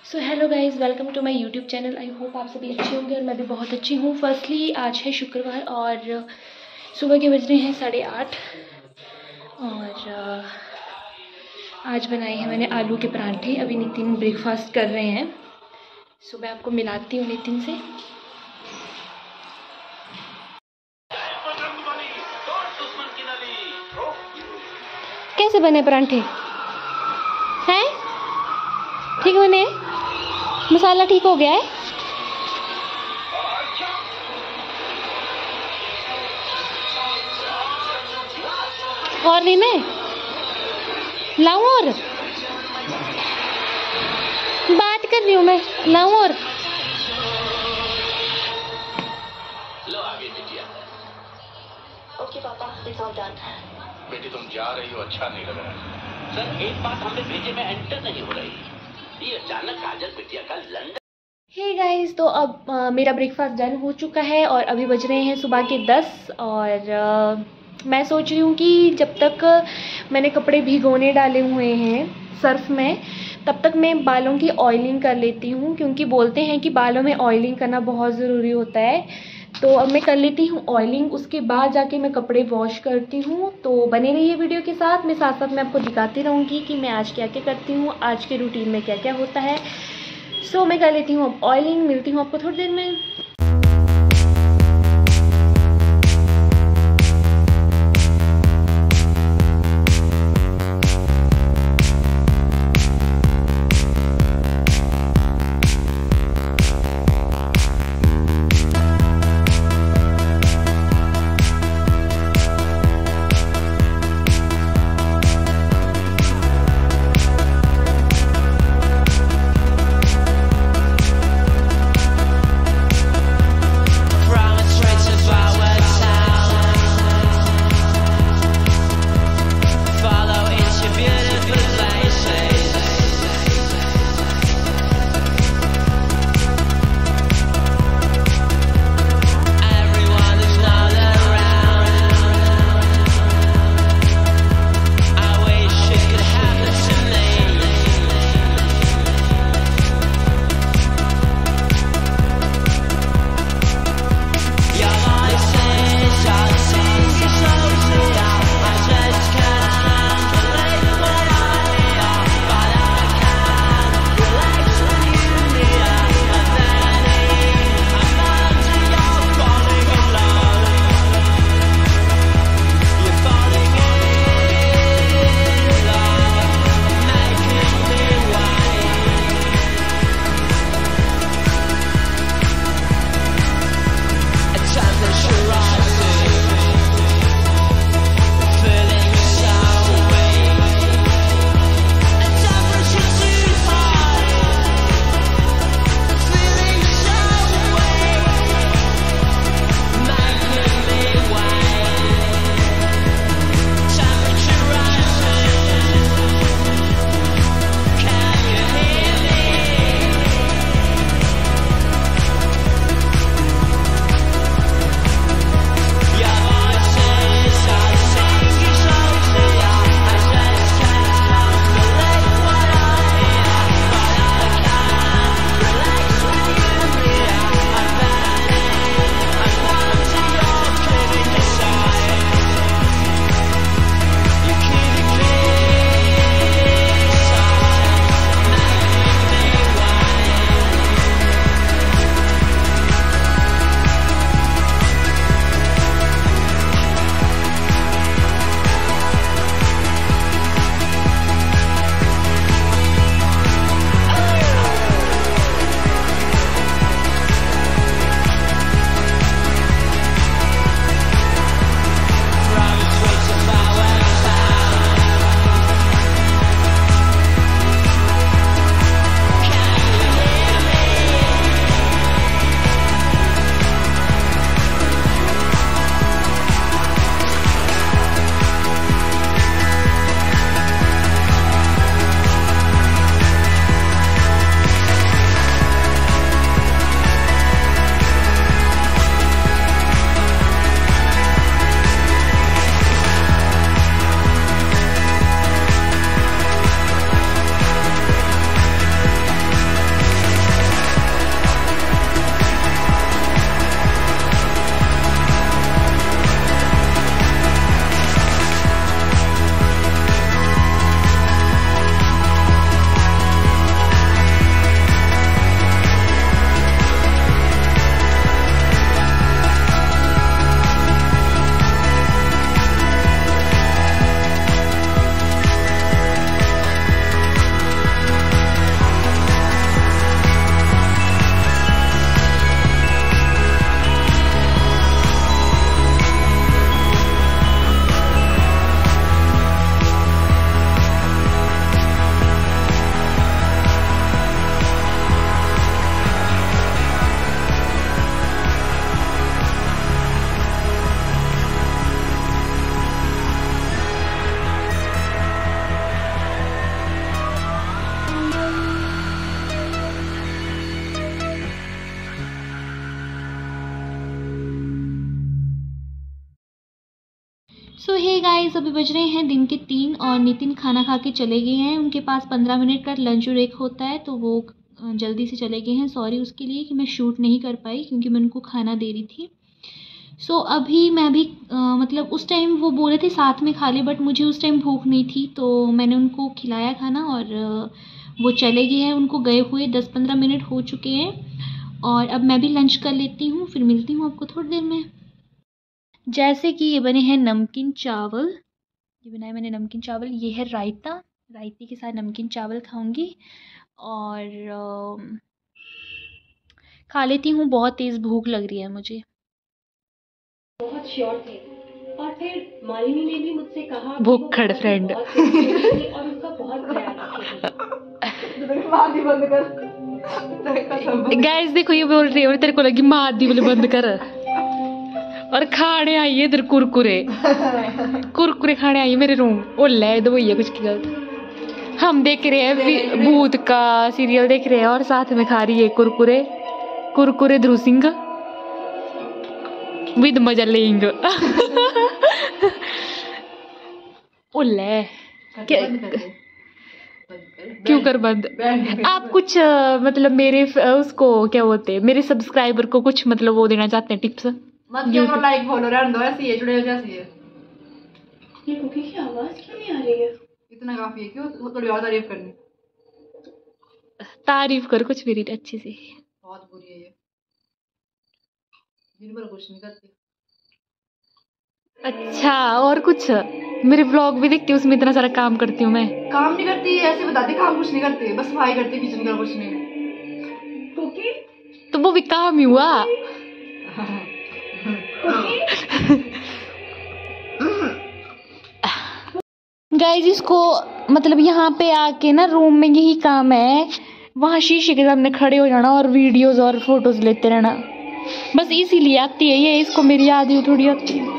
So hello guys, welcome to my YouTube channel. I hope आप सभी अच्छे होंगे और मैं भी बहुत अच्छी हूँ। फर्स्टली आज है शुक्रवार और सुबह के बज रहे हैं 8:30 और आज बनाए हैं मैंने आलू के पराठे। अभी नितिन ब्रेकफास्ट कर रहे हैं। सो मैं आपको मिलाती हूँ नितिन से। कैसे बने पराठे हैं? ठीक बने? मसाला ठीक हो गया है? और नहीं मैं लाऊं? और बात कर रही हूँ मैं, लाऊं? और लो आगे बिटिया। ओके पापा, इट्स ऑल डन। बेटी तुम जा रही हो, अच्छा नहीं लग रहा। सर एक बात हमने भेजे में एंटर नहीं हो रही। ये अचानक काजल बिटिया का लंदन। हे गाइस, तो अब मेरा ब्रेकफास्ट डन हो चुका है और अभी बज रहे हैं सुबह के 10 और मैं सोच रही हूँ कि जब तक मैंने कपड़े भिगोने डाले हुए हैं सर्फ में, तब तक मैं बालों की ऑयलिंग कर लेती हूँ, क्योंकि बोलते हैं कि बालों में ऑयलिंग करना बहुत ज़रूरी होता है। तो अब मैं कर लेती हूँ ऑयलिंग, उसके बाद जाके मैं कपड़े वॉश करती हूँ। तो बने रहिए वीडियो के साथ। मैं साथ साथ मैं आपको दिखाती रहूँगी कि मैं आज क्या क्या करती हूँ, आज के रूटीन में क्या क्या होता है। सो मैं कर लेती हूँ अब ऑयलिंग। मिलती हूँ आपको थोड़ी देर में। सो हे गाइस, अभी बज रहे हैं दिन के 3 और नितिन खाना खा के चले गए हैं। उनके पास 15 मिनट का लंच ब्रेक होता है, तो वो जल्दी से चले गए हैं। सॉरी उसके लिए कि मैं शूट नहीं कर पाई, क्योंकि मैं उनको खाना दे रही थी। सो अभी मैं भी मतलब उस टाइम वो बोले थे साथ में खा ले, बट मुझे उस टाइम भूख नहीं थी, तो मैंने उनको खिलाया खाना और वो चले गए हैं। उनको गए हुए 10-15 मिनट हो चुके हैं और अब मैं भी लंच कर लेती हूँ, फिर मिलती हूँ आपको थोड़ी देर में। जैसे कि ये बने हैं नमकीन चावल, ये बनाए मैंने नमकीन चावल। ये है रायता, रायते के साथ नमकीन चावल खाऊंगी और खा लेती हूँ। बहुत तेज़ भूख लग रही है मुझे। बहुत श्योर थे और फिर मालिनी ने भी मुझसे कहा कि भूखड़ वो फ्रेंड। बहुत सेंसिटिव थी और उनका बहुत ख्याल रखेगी। गाइस देखो, ये बोल रही है और तेरे को लगी माँ दी बोले बंद कर। और खाने आई है इधर कुरकुरे, कुरकुरे खाने आई है मेरे रूम। ओ ले दो ये कुछ की गलत। हम देख रहे हैं भूत का सीरियल देख रहे हैं और साथ में खा रही है कुरकुरे, कुरकुरे ध्रुव सिंह विद मजा लेंगे। ओ ले क्यों कर बंद? आप कुछ मतलब मेरे उसको क्या बोलते हैं, मेरे सब्सक्राइबर को कुछ मतलब वो देना चाहते हैं टिप्स? मत क्या करो, लाइक फॉलो रहने दो, ऐसी है जुड़े जैसी है। ये कुकी की आवाज क्यों नहीं आ रही है? इतना काफी है, क्यों थोड़ी और तारीफ करनी? तारीफ कर कुछ मेरी अच्छी से। बहुत बुरी है ये, दिन भर कुछ नहीं करती। अच्छा, और कुछ? मेरे व्लॉग भी देखती हूँ, उसमें इतना सारा काम करती हूँ मैं। काम नहीं करती, ऐसे बताते काम कुछ नहीं करती, बस सफाई करती किचन का, कुछ नहीं। कुकी तो वो भी काम ही हुआ। गाइस इसको मतलब यहाँ पे आके ना रूम में यही काम है, वहाँ शीशे के सामने खड़े हो जाना और वीडियोस और फोटोज लेते रहना, बस इसीलिए आती है ये। इसको मेरी याद ही थोड़ी आती है।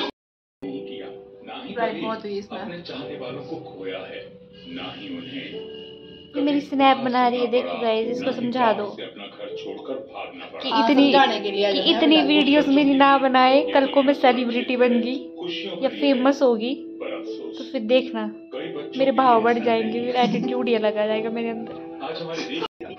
बहुत हुई इसमें। अपने चाहने वालों को खोया है, ना ही उन्हें ये मेरी स्नैप बना रही है, देखो गाइस इसको समझा दो अपना घर छोड़कर भागना पड़ा। कि इतनी वीडियोस मेरी ना बनाए, कल को मैं सेलिब्रिटी बन गई या फेमस होगी तो फिर देखना मेरे भाव बढ़ जाएंगे, फिर एटीट्यूड ही अलग आ जाएगा मेरे अंदर। आज हमारे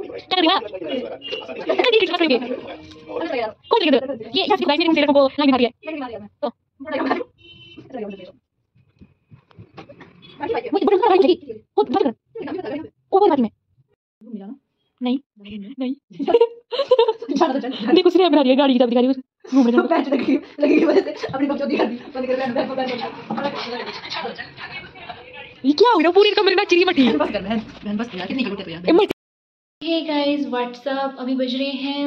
नहीं नहीं देखो उसने बना दिया, गाड़ी की चाबी दिखा रही है घूमने ये क्या हो रहा है? पूरी कमरे में चिड़ी मटी। हे गाइस व्हाट्सअप, अभी बज रहे हैं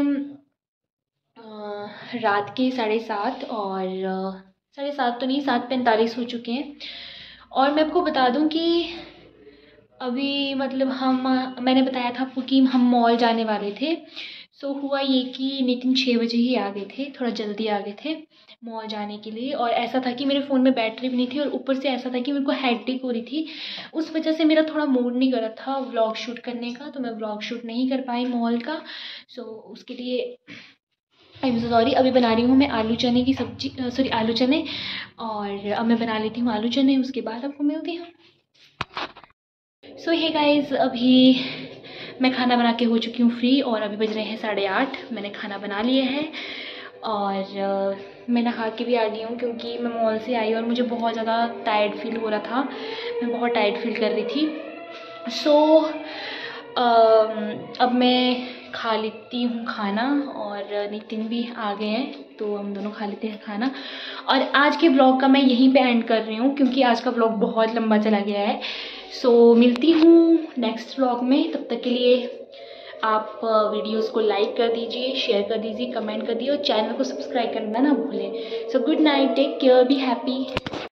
रात के 7:30 और 7:30 तो नहीं 7:45 हो चुके हैं। और मैं आपको बता दूं कि अभी मतलब मैंने बताया था आपको कि हम मॉल जाने वाले थे। सो हुआ ये कि नितिन 6 बजे ही आ गए थे, थोड़ा जल्दी आ गए थे मॉल जाने के लिए। और ऐसा था कि मेरे फ़ोन में बैटरी भी नहीं थी और ऊपर से ऐसा था कि मेरे को हेडेक हो रही थी, उस वजह से मेरा थोड़ा मूड नहीं कर रहा था व्लॉग शूट करने का, तो मैं व्लॉग शूट नहीं कर पाई मॉल का। सो उसके लिए आई एम सो सॉरी। अभी बना रही हूँ मैं आलू चने की सब्जी, सॉरी आलू चने, और अब मैं बना लेती हूँ आलू चने, उसके बाद आपको मिलती हूँ। सो हे गाइस, अभी मैं खाना बना के हो चुकी हूँ फ्री और अभी बज रहे हैं 8:30। मैंने खाना बना लिया है और मैं नहा के भी आ गई हूँ, क्योंकि मैं मॉल से आई और मुझे बहुत ज़्यादा टायर्ड फील हो रहा था, मैं बहुत टायर्ड फील कर रही थी। सो अब मैं खा लेती हूँ खाना और नितिन भी आ गए हैं, तो हम दोनों खा लेते हैं खाना। और आज के ब्लॉग का मैं यहीं पे एंड कर रही हूँ, क्योंकि आज का ब्लॉग बहुत लंबा चला गया है। सो मिलती हूँ नेक्स्ट ब्लॉग में, तब तक के लिए आप वीडियोस को लाइक कर दीजिए, शेयर कर दीजिए, कमेंट कर दीजिए और चैनल को सब्सक्राइब करना ना भूलें। So good night, take care, be happy.